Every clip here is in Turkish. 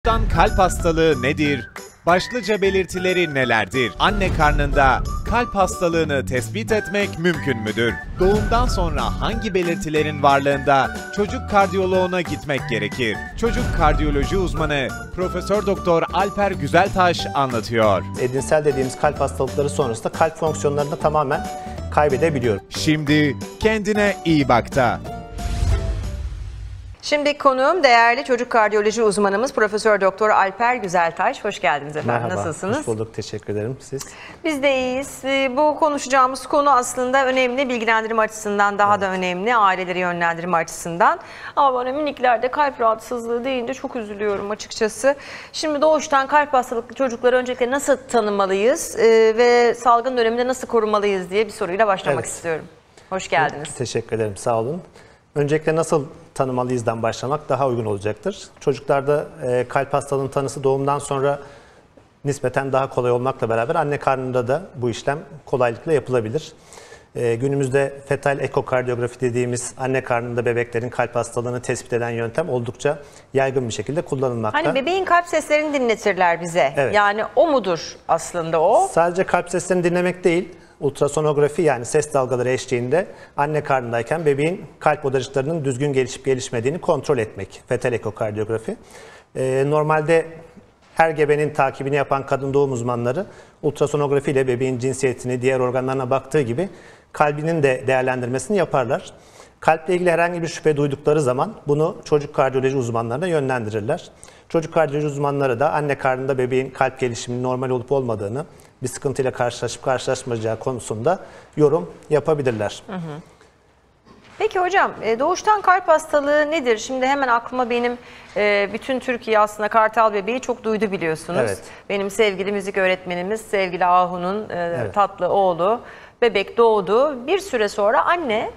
Kalp hastalığı nedir? Başlıca belirtileri nelerdir? Anne karnında kalp hastalığını tespit etmek mümkün müdür? Doğumdan sonra hangi belirtilerin varlığında çocuk kardiyoloğuna gitmek gerekir? Çocuk kardiyoloji uzmanı Profesör Doktor Alper Güzeltaş anlatıyor. Edinsel dediğimiz kalp hastalıkları sonrasında kalp fonksiyonlarını tamamen kaybedebiliyor. Şimdi kendine iyi bakta. Şimdi konuğum değerli çocuk kardiyoloji uzmanımız Profesör Doktor Alper Güzeltaş. Hoş geldiniz efendim. Merhaba, nasılsınız? hoş bulduk. Teşekkür ederim. Siz? Biz de iyiyiz. Bu konuşacağımız konu aslında önemli. Bilgilendirme açısından daha da önemli. Aileleri yönlendirme açısından. Ama bana miniklerde kalp rahatsızlığı deyince çok üzülüyorum açıkçası. Şimdi doğuştan kalp hastalıklı çocukları öncelikle nasıl tanımalıyız ve salgın döneminde nasıl korumalıyız diye bir soruyla başlamak istiyorum. Hoş geldiniz. Teşekkür ederim. Sağ olun. Öncelikle nasıl tanımalıyızdan başlamak daha uygun olacaktır. Çocuklarda kalp hastalığının tanısı doğumdan sonra nispeten daha kolay olmakla beraber anne karnında da bu işlem kolaylıkla yapılabilir. Günümüzde fetal ekokardiyografi dediğimiz anne karnında bebeklerin kalp hastalığını tespit eden yöntem oldukça yaygın bir şekilde kullanılmakta. Hani bebeğin kalp seslerini dinletirler bize. Evet. Yani o mudur aslında o? Sadece kalp seslerini dinlemek değil, ultrasonografi yani ses dalgaları eşliğinde anne karnındayken bebeğin kalp odacıklarının düzgün gelişip gelişmediğini kontrol etmek. Fetal ekokardiyografi. Normalde her gebenin takibini yapan kadın doğum uzmanları ultrasonografi ile bebeğin cinsiyetini, diğer organlarına baktığı gibi kalbinin de değerlendirmesini yaparlar. Kalple ilgili herhangi bir şüphe duydukları zaman bunu çocuk kardiyoloji uzmanlarına yönlendirirler. Çocuk kardiyoloji uzmanları da anne karnında bebeğin kalp gelişiminin normal olup olmadığını, bir sıkıntıyla karşılaşıp karşılaşmayacağı konusunda yorum yapabilirler. Peki hocam doğuştan kalp hastalığı nedir? Şimdi hemen aklıma benim bütün Türkiye aslında Kartal bebeği çok duydu biliyorsunuz. Evet. Benim sevgili müzik öğretmenimiz sevgili Ahu'nun tatlı oğlu bebek doğdu. Bir süre sonra anne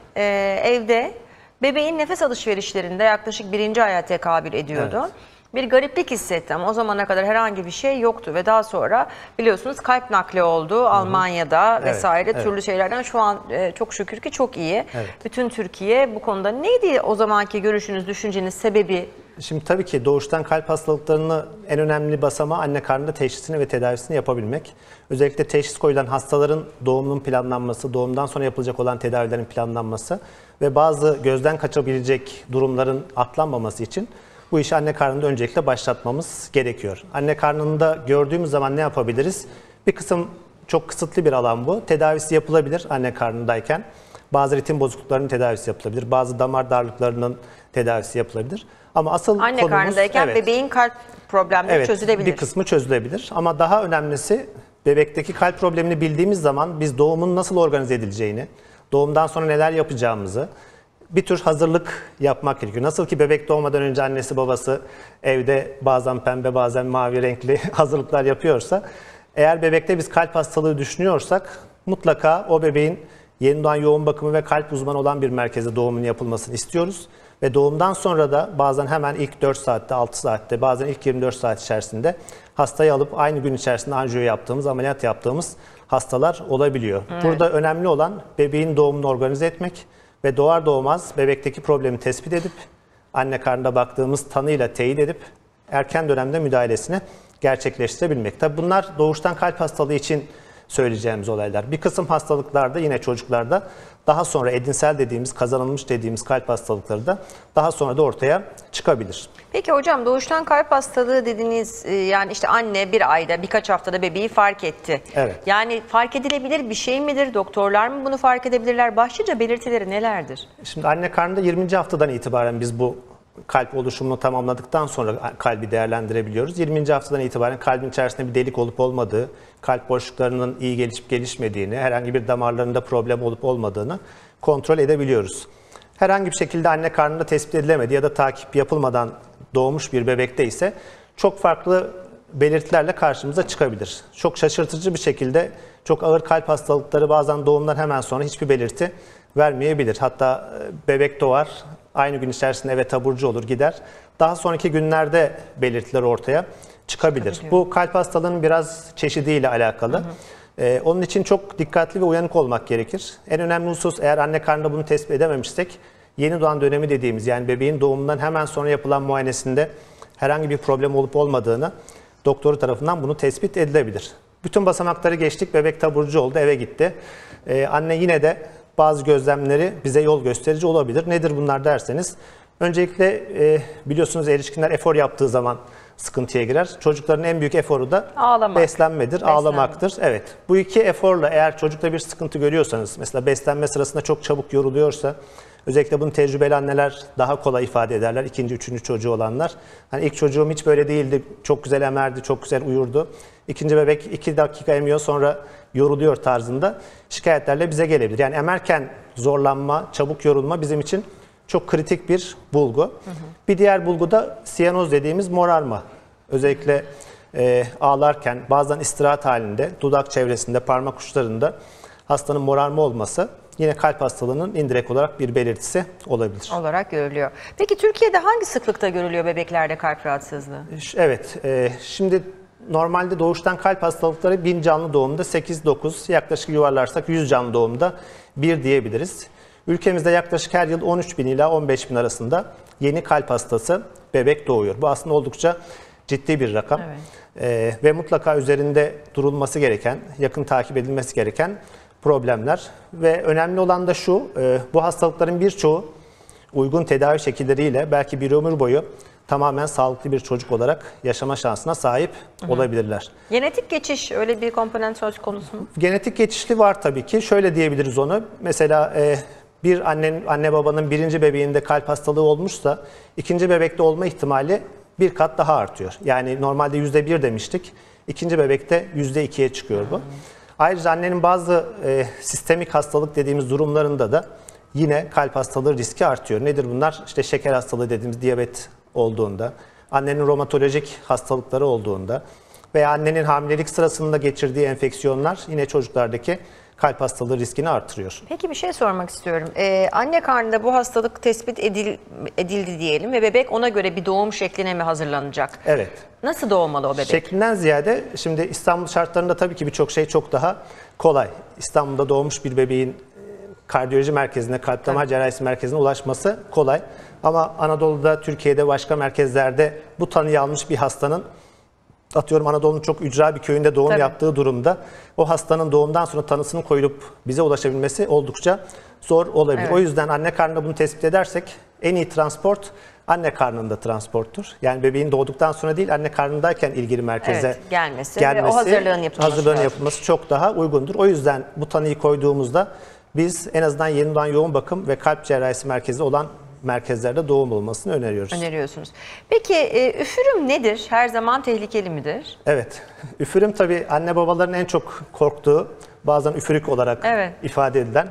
evde bebeğin nefes alışverişlerinde yaklaşık 1. aya tekabül ediyordu. Evet. Bir gariplik hissettim. O zamana kadar herhangi bir şey yoktu ve daha sonra biliyorsunuz kalp nakli oldu Almanya'da vesaire türlü şeylerden. Şu an çok şükür ki çok iyi. Evet. Bütün Türkiye bu konuda neydi o zamanki görüşünüz, düşünceniz, sebebi? Şimdi tabii ki doğuştan kalp hastalıklarını en önemli basamağı anne karnında teşhisini ve tedavisini yapabilmek. Özellikle teşhis koyulan hastaların doğumunun planlanması, doğumdan sonra yapılacak olan tedavilerin planlanması ve bazı gözden kaçabilecek durumların atlanmaması için bu işi anne karnında öncelikle başlatmamız gerekiyor. Anne karnında gördüğümüz zaman ne yapabiliriz? Bir kısım çok kısıtlı bir alan bu. Tedavisi yapılabilir anne karnındayken. Bazı ritim bozukluklarının tedavisi yapılabilir. Bazı damar darlıklarının tedavisi yapılabilir. Ama asıl Anne konumuz, karnındayken bebeğin kalp problemleri çözülebilir. Bir kısmı çözülebilir. Ama daha önemlisi bebekteki kalp problemini bildiğimiz zaman biz doğumun nasıl organize edileceğini, doğumdan sonra neler yapacağımızı, bir tür hazırlık yapmak gerekiyor. Nasıl ki bebek doğmadan önce annesi babası evde bazen pembe bazen mavi renkli hazırlıklar yapıyorsa, eğer bebekte biz kalp hastalığı düşünüyorsak mutlaka o bebeğin yeni doğan yoğun bakımı ve kalp uzmanı olan bir merkezde doğumun yapılmasını istiyoruz. Ve doğumdan sonra da bazen hemen ilk 4 saatte, 6 saatte, bazen ilk 24 saat içerisinde hastayı alıp aynı gün içerisinde anjiyo yaptığımız, ameliyat yaptığımız hastalar olabiliyor. Evet. Burada önemli olan bebeğin doğumunu organize etmek ve doğar doğmaz bebekteki problemi tespit edip anne karnında baktığımız tanıyla teyit edip erken dönemde müdahalesini gerçekleştirebilmek. Tabii bunlar doğuştan kalp hastalığı için söyleyeceğimiz olaylar. Bir kısım hastalıklarda yine çocuklarda daha sonra edinsel dediğimiz, kazanılmış dediğimiz kalp hastalıkları da daha sonra da ortaya çıkabilir. Peki hocam doğuştan kalp hastalığı dediğiniz yani işte anne bir ayda birkaç haftada bebeği fark etti. Evet. Yani fark edilebilir bir şey midir? Doktorlar mı bunu fark edebilirler? Başlıca belirtileri nelerdir? Şimdi anne karnında 20. haftadan itibaren biz bu kalp oluşumunu tamamladıktan sonra kalbi değerlendirebiliyoruz. 20. haftadan itibaren kalbin içerisinde bir delik olup olmadığı, kalp boşluklarının iyi gelişip gelişmediğini, herhangi bir damarlarında problem olup olmadığını kontrol edebiliyoruz. Herhangi bir şekilde anne karnında tespit edilemedi ya da takip yapılmadan doğmuş bir bebekte ise çok farklı belirtilerle karşımıza çıkabilir. Çok şaşırtıcı bir şekilde çok ağır kalp hastalıkları bazen doğumdan hemen sonra hiçbir belirti vermeyebilir. Hatta bebek doğar, aynı gün içerisinde eve taburcu olur gider. Daha sonraki günlerde belirtiler ortaya çıkabilir. Bu kalp hastalığının biraz çeşidiyle alakalı. Onun için çok dikkatli ve uyanık olmak gerekir. En önemli husus eğer anne karnında bunu tespit edememişsek yeni doğan dönemi dediğimiz yani bebeğin doğumundan hemen sonra yapılan muayenesinde herhangi bir problem olup olmadığını doktoru tarafından bunu tespit edilebilir. Bütün basamakları geçtik, bebek taburcu oldu, eve gitti. Anne yine de bazı gözlemleri bize yol gösterici olabilir. Nedir bunlar derseniz, öncelikle biliyorsunuz erişkinler efor yaptığı zaman sıkıntıya girer. Çocukların en büyük eforu da beslenmedir, ağlamaktır. Evet. Bu iki eforla eğer çocukta bir sıkıntı görüyorsanız, mesela beslenme sırasında çok çabuk yoruluyorsa, özellikle bunu tecrübeli anneler daha kolay ifade ederler. İkinci, üçüncü çocuğu olanlar. Hani ilk çocuğum hiç böyle değildi, çok güzel emerdi, çok güzel uyurdu. İkinci bebek 2 dakika emiyor, sonra yoruluyor tarzında şikayetlerle bize gelebilir. Yani emerken zorlanma, çabuk yorulma bizim için çok kritik bir bulgu. Bir diğer bulgu da siyanoz dediğimiz morarma. Özellikle ağlarken, bazen istirahat halinde, dudak çevresinde, parmak uçlarında hastanın morarma olması yine kalp hastalığının indirekt olarak bir belirtisi olabilir. Olarak görülüyor. Peki Türkiye'de hangi sıklıkta görülüyor bebeklerde kalp rahatsızlığı? Evet, şimdi normalde doğuştan kalp hastalıkları 1000 canlı doğumda 8-9, yaklaşık yuvarlarsak 100 canlı doğumda 1 diyebiliriz. Ülkemizde yaklaşık her yıl 13.000 ila 15.000 arasında yeni kalp hastası bebek doğuyor. Bu aslında oldukça ciddi bir rakam. Evet. Ve mutlaka üzerinde durulması gereken, yakın takip edilmesi gereken problemler. Ve önemli olan da şu, bu hastalıkların birçoğu uygun tedavi şekilleriyle belki bir ömür boyu tamamen sağlıklı bir çocuk olarak yaşama şansına sahip olabilirler. Genetik geçiş öyle bir komponent söz konusu mu? Genetik geçişli var tabii ki. Şöyle diyebiliriz onu. Mesela bir anne babanın birinci bebeğinde kalp hastalığı olmuşsa ikinci bebekte olma ihtimali bir kat daha artıyor. Yani normalde %1 demiştik. İkinci bebekte %2'ye çıkıyor bu. Ayrıca annenin bazı sistemik hastalık dediğimiz durumlarında da yine kalp hastalığı riski artıyor. Nedir bunlar? İşte şeker hastalığı dediğimiz diyabet olduğunda, annenin romatolojik hastalıkları olduğunda veya annenin hamilelik sırasında geçirdiği enfeksiyonlar yine çocuklardaki kalp hastalığı riskini artırıyor. Peki bir şey sormak istiyorum. Anne karnında bu hastalık tespit edildi diyelim ve bebek ona göre bir doğum şekline mi hazırlanacak? Evet. Nasıl doğmalı o bebek? Şeklinden ziyade şimdi İstanbul şartlarında tabii ki birçok şey çok daha kolay. İstanbul'da doğmuş bir bebeğin kardiyoloji merkezine, kalp damar cerrahisi merkezine ulaşması kolay. Ama Anadolu'da, Türkiye'de, başka merkezlerde bu tanıyı almış bir hastanın, atıyorum Anadolu'nun çok ücra bir köyünde doğum yaptığı durumda o hastanın doğumdan sonra tanısının koyulup bize ulaşabilmesi oldukça zor olabilir. Evet. O yüzden anne karnında bunu tespit edersek en iyi transport anne karnında transporttur. Yani bebeğin doğduktan sonra değil, anne karnındayken ilgili merkeze gelmesi ve o hazırlığın yapılması çok daha uygundur. O yüzden bu tanıyı koyduğumuzda biz en azından yeni doğan yoğun bakım ve kalp cerrahisi merkezi olan merkezlerde doğum olmasını öneriyoruz. Öneriyorsunuz. Peki üfürüm nedir? Her zaman tehlikeli midir? Evet. Üfürüm tabii anne babaların en çok korktuğu, bazen üfürük olarak ifade edilen,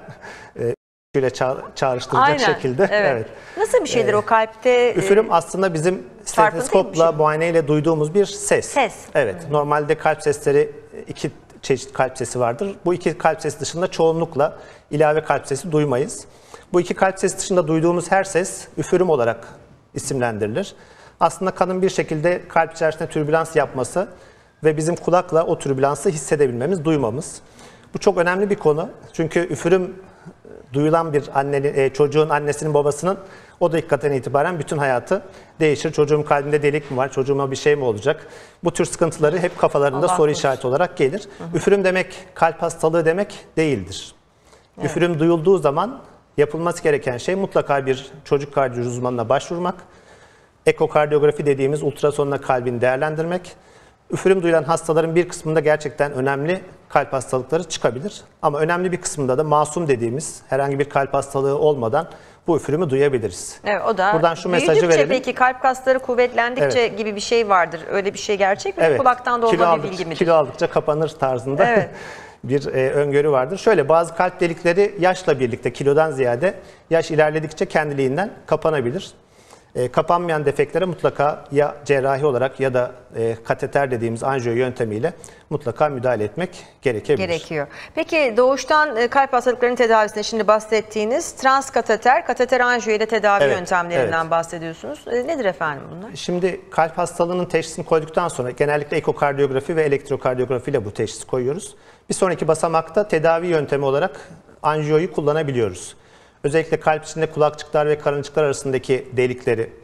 şöyle çağrıştıracak şekilde. Evet. Nasıl bir şeydir o kalpte? Üfürüm aslında bizim stetoskopla, muayeneyle duyduğumuz bir ses. Evet. Normalde kalp sesleri 2 çeşit kalp sesi vardır. Bu 2 kalp sesi dışında çoğunlukla ilave kalp sesi duymayız. Bu 2 kalp sesi dışında duyduğumuz her ses üfürüm olarak isimlendirilir. Aslında kanın bir şekilde kalp içerisinde türbülans yapması ve bizim kulakla o türbülansı hissedebilmemiz, duymamız. Bu çok önemli bir konu. Çünkü üfürüm duyulan bir çocuğun annesinin babasının o dakikadan itibaren bütün hayatı değişir. Çocuğum kalbinde delik mi var? Çocuğuma bir şey mi olacak? Bu tür sıkıntıları hep kafalarında soru işareti olarak gelir. Üfürüm demek kalp hastalığı demek değildir. Üfürüm duyulduğu zaman yapılması gereken şey mutlaka bir çocuk kardiyoloji uzmanına başvurmak, ekokardiyografi dediğimiz ultrasonla kalbini değerlendirmek. Üfürüm duyulan hastaların bir kısmında gerçekten önemli kalp hastalıkları çıkabilir. Ama önemli bir kısmında da masum dediğimiz herhangi bir kalp hastalığı olmadan bu üfürümü duyabiliriz. Evet, o da buradan şu mesajı verelim. Peki kalp kasları kuvvetlendikçe gibi bir şey vardır. Öyle bir şey gerçek mi? Kulaktan dolma bir bilgi midir? Kilo aldıkça kapanır tarzında bir öngörü vardır. Şöyle, bazı kalp delikleri yaşla birlikte, kilodan ziyade yaş ilerledikçe kendiliğinden kapanabilir. Kapanmayan defeklere mutlaka ya cerrahi olarak ya da kateter dediğimiz anjiyo yöntemiyle mutlaka müdahale etmek gerekiyor. Peki doğuştan kalp hastalıklarının tedavisinde şimdi bahsettiğiniz kateter anjiyo ile tedavi yöntemlerinden bahsediyorsunuz. Nedir efendim bunlar? Şimdi kalp hastalığının teşhisini koyduktan sonra genellikle ekokardiyografi ve elektrokardiyografi ile bu teşhisi koyuyoruz. Bir sonraki basamakta tedavi yöntemi olarak anjiyoyu kullanabiliyoruz. Özellikle kalp içinde kulakçıklar ve karıncıklar arasındaki delikleri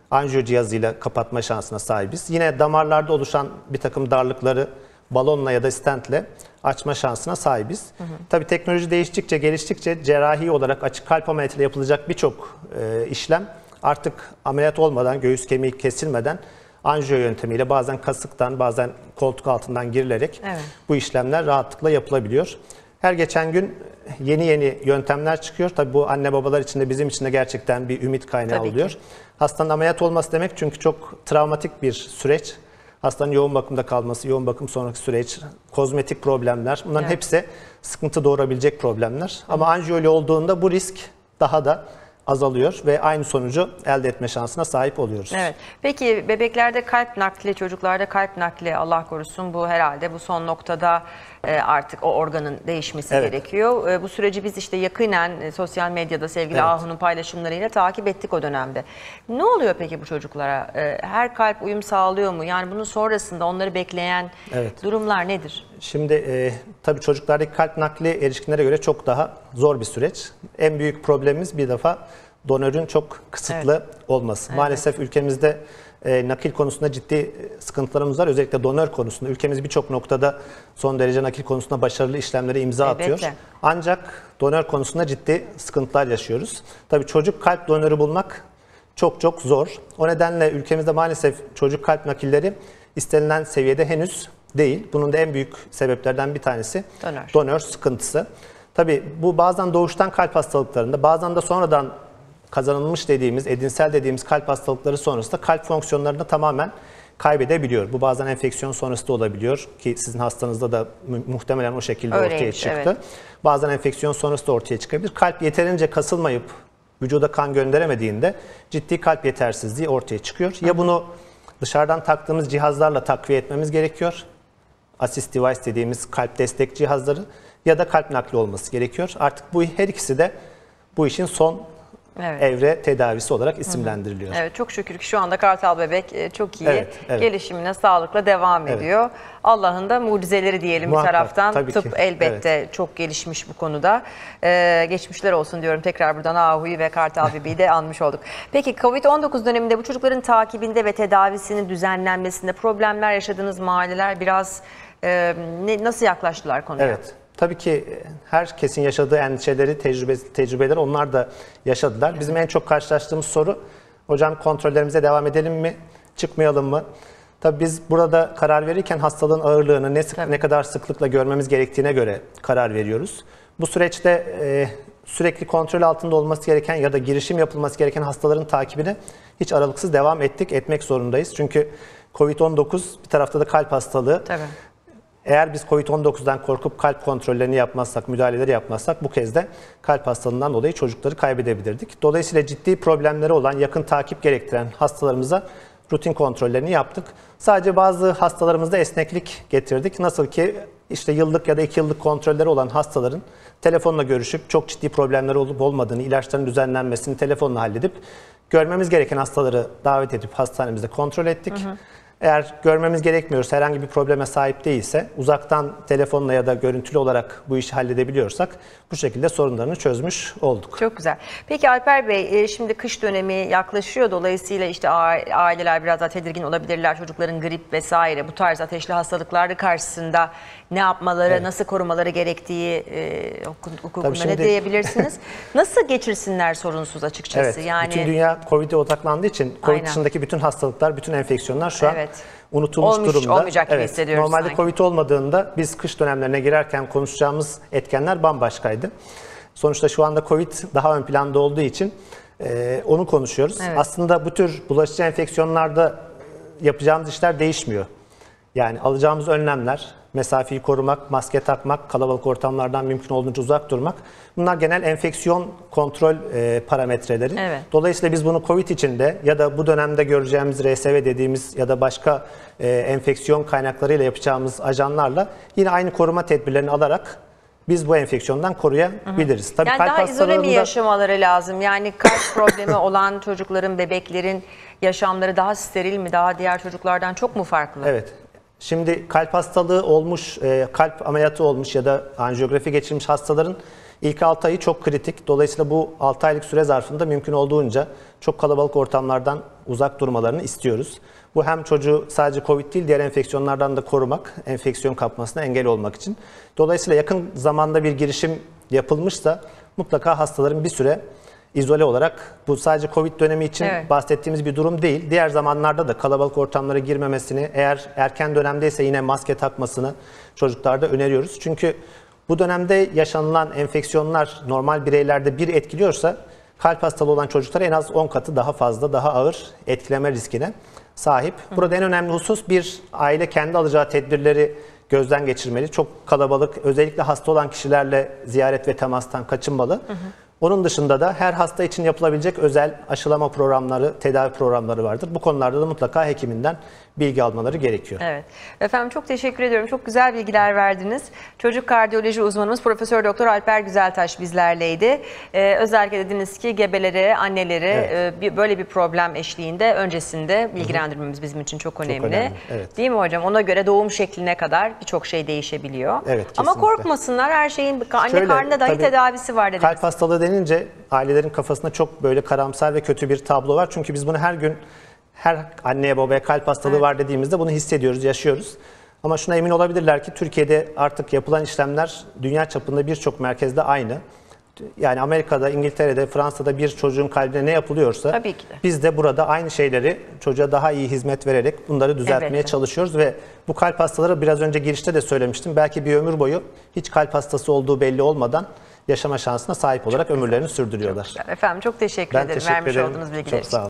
anjiyo cihazıyla kapatma şansına sahibiz. Yine damarlarda oluşan bir takım darlıkları balonla ya da stentle açma şansına sahibiz. Tabii teknoloji değiştikçe, geliştikçe cerrahi olarak açık kalp ameliyatıyla yapılacak birçok işlem artık ameliyat olmadan, göğüs kemiği kesilmeden anjiyo yöntemiyle bazen kasıktan, bazen koltuk altından girilerek bu işlemler rahatlıkla yapılabiliyor. Her geçen gün yeni yöntemler çıkıyor. Tabii bu anne babalar için de bizim için de gerçekten bir ümit kaynağı oluyor. Hastanın ameliyat olması demek çünkü çok travmatik bir süreç. Hastanın yoğun bakımda kalması, yoğun bakım sonraki süreç, kozmetik problemler, bunların hepsi sıkıntı doğurabilecek problemler. Ama anjiyo olduğunda bu risk daha da azalıyor ve aynı sonucu elde etme şansına sahip oluyoruz. Evet. Peki bebeklerde kalp nakli, çocuklarda kalp nakli, Allah korusun, bu herhalde bu son noktada artık o organın değişmesi gerekiyor. Bu süreci biz işte yakinen sosyal medyada sevgili Ahu'nun paylaşımlarıyla takip ettik o dönemde. Ne oluyor peki bu çocuklara? Her kalp uyum sağlıyor mu? Yani bunun sonrasında onları bekleyen durumlar nedir? Şimdi tabii çocuklardaki kalp nakli erişkinlere göre çok daha zor bir süreç. En büyük problemimiz bir defa donörün çok kısıtlı olması. Maalesef ülkemizde nakil konusunda ciddi sıkıntılarımız var. Özellikle donör konusunda. Ülkemiz birçok noktada son derece nakil konusunda başarılı işlemlere imza atıyor. Ancak donör konusunda ciddi sıkıntılar yaşıyoruz. Tabii çocuk kalp donörü bulmak çok çok zor. O nedenle ülkemizde maalesef çocuk kalp nakilleri istenilen seviyede henüz değil. Bunun da en büyük sebeplerden bir tanesi donör sıkıntısı. Tabii bu bazen doğuştan kalp hastalıklarında, bazen de sonradan kazanılmış dediğimiz, edinsel dediğimiz kalp hastalıkları sonrasında kalp fonksiyonlarını tamamen kaybedebiliyor. Bu bazen enfeksiyon sonrası da olabiliyor ki sizin hastanızda da muhtemelen o şekilde ortaya çıktı. Bazen enfeksiyon sonrası da ortaya çıkabilir. Kalp yeterince kasılmayıp vücuda kan gönderemediğinde ciddi kalp yetersizliği ortaya çıkıyor. Ya bunu dışarıdan taktığımız cihazlarla takviye etmemiz gerekiyor. Assist device dediğimiz kalp destek cihazları ya da kalp nakli olması gerekiyor. Artık bu her ikisi de bu işin son evre tedavisi olarak isimlendiriliyor. Evet, çok şükür ki şu anda Kartal bebek çok iyi gelişimine sağlıkla devam ediyor. Allah'ın da mucizeleri diyelim bir taraftan. Tıp elbette çok gelişmiş bu konuda. Geçmişler olsun diyorum. Tekrar buradan Ahu'yu ve Kartal bebeği de anmış olduk. Peki Covid-19 döneminde bu çocukların takibinde ve tedavisinin düzenlenmesinde problemler yaşadığınız mahalleler biraz nasıl yaklaştılar konuya? Evet. Tabii ki herkesin yaşadığı endişeleri, tecrübeleri onlar da yaşadılar. Bizim en çok karşılaştığımız soru, hocam kontrollerimize devam edelim mi, çıkmayalım mı? Tabii biz burada karar verirken hastalığın ağırlığını ne kadar sıklıkla görmemiz gerektiğine göre karar veriyoruz. Bu süreçte sürekli kontrol altında olması gereken ya da girişim yapılması gereken hastaların takibine hiç aralıksız devam etmek zorundayız. Çünkü Covid-19 bir tarafta da kalp hastalığı. Eğer biz Covid-19'dan korkup kalp kontrollerini yapmazsak, müdahaleleri yapmazsak bu kez de kalp hastalığından dolayı çocukları kaybedebilirdik. Dolayısıyla ciddi problemleri olan, yakın takip gerektiren hastalarımıza rutin kontrollerini yaptık. Sadece bazı hastalarımızda esneklik getirdik. Nasıl ki işte yıllık ya da 2 yıllık kontrolleri olan hastaların telefonla görüşüp çok ciddi problemleri olup olmadığını, ilaçların düzenlenmesini telefonla halledip görmemiz gereken hastaları davet edip hastanemizde kontrol ettik. Eğer görmemiz gerekmiyorsa, herhangi bir probleme sahip değilse, uzaktan telefonla ya da görüntülü olarak bu işi halledebiliyorsak bu şekilde sorunlarını çözmüş olduk. Çok güzel. Peki Alper Bey, şimdi kış dönemi yaklaşıyor. Dolayısıyla işte aileler biraz daha tedirgin olabilirler. Çocukların grip vesaire bu tarz ateşli hastalıkları karşısında ne yapmaları, nasıl korumaları gerektiği hukukunda ne diyebilirsiniz? Nasıl geçirsinler sorunsuz açıkçası? Yani bütün dünya Covid'e odaklandığı için Covid dışındaki bütün hastalıklar, bütün enfeksiyonlar şu an unutulmuş durumda. Olmayacak gibi hissediyoruz normalde sanki. Covid olmadığında biz kış dönemlerine girerken konuşacağımız etkenler bambaşkaydı. Sonuçta şu anda Covid daha ön planda olduğu için onu konuşuyoruz. Aslında bu tür bulaşıcı enfeksiyonlarda yapacağımız işler değişmiyor. Yani alacağımız önlemler, mesafeyi korumak, maske takmak, kalabalık ortamlardan mümkün olduğunca uzak durmak. Bunlar genel enfeksiyon kontrol parametreleri. Dolayısıyla biz bunu Covid içinde ya da bu dönemde göreceğimiz RSV dediğimiz ya da başka enfeksiyon kaynaklarıyla yapacağımız ajanlarla yine aynı koruma tedbirlerini alarak biz bu enfeksiyondan koruyabiliriz. Tabii yani daha izole mi yaşamaları lazım? Yani kalp problemi olan çocukların, bebeklerin yaşamları daha steril mi? Daha diğer çocuklardan çok mu farklı? Evet. Şimdi kalp hastalığı olmuş, kalp ameliyatı olmuş ya da anjiyografi geçirmiş hastaların İlk 6 ayı çok kritik. Dolayısıyla bu 6 aylık süre zarfında mümkün olduğunca çok kalabalık ortamlardan uzak durmalarını istiyoruz. Bu hem çocuğu sadece COVID değil, diğer enfeksiyonlardan da korumak, enfeksiyon kapmasına engel olmak için. Dolayısıyla yakın zamanda bir girişim yapılmışsa mutlaka hastaların bir süre izole olarak, bu sadece COVID dönemi için bahsettiğimiz bir durum değil. Diğer zamanlarda da kalabalık ortamlara girmemesini, eğer erken dönemdeyse yine maske takmasını çocuklarda öneriyoruz. Çünkü bu dönemde yaşanılan enfeksiyonlar normal bireylerde bir etkiliyorsa kalp hastalığı olan çocuklara en az 10 katı daha fazla, daha ağır etkileme riskine sahip. Burada en önemli husus, bir aile kendi alacağı tedbirleri gözden geçirmeli. Çok kalabalık, özellikle hasta olan kişilerle ziyaret ve temastan kaçınmalı. Onun dışında da her hasta için yapılabilecek özel aşılama programları, tedavi programları vardır. Bu konularda da mutlaka hekiminden bilgi almaları gerekiyor. Evet. Efendim çok teşekkür ediyorum. Çok güzel bilgiler verdiniz. Çocuk kardiyoloji uzmanımız Profesör Doktor Alper Güzeltaş bizlerleydi. Özellikle dediniz ki gebeleri, anneleri böyle bir problem eşliğinde öncesinde bilgilendirmemiz bizim için çok önemli. Çok önemli. Evet. Değil mi hocam? Ona göre doğum şekline kadar birçok şey değişebiliyor. Evet, ama kesinlikle. korkmasınlar. Her şeyin anne karnında dahi tedavisi var dediniz. Kalp hastalığı denince ailelerin kafasında çok böyle karamsar ve kötü bir tablo var. Çünkü biz bunu her gün, her anneye babaya kalp hastalığı var dediğimizde bunu hissediyoruz, yaşıyoruz. Ama şuna emin olabilirler ki Türkiye'de artık yapılan işlemler dünya çapında birçok merkezde aynı. Yani Amerika'da, İngiltere'de, Fransa'da bir çocuğun kalbine ne yapılıyorsa Tabii ki de. biz de burada aynı şeyleri çocuğa daha iyi hizmet vererek bunları düzeltmeye çalışıyoruz ve bu kalp hastaları, biraz önce girişte de söylemiştim, belki bir ömür boyu hiç kalp hastası olduğu belli olmadan yaşama şansına sahip olarak ömürlerini sürdürüyorlar. Efendim çok teşekkür Ben ederim teşekkür vermiş ederim. olduğunuz bilgiler Çok için. sağ olun.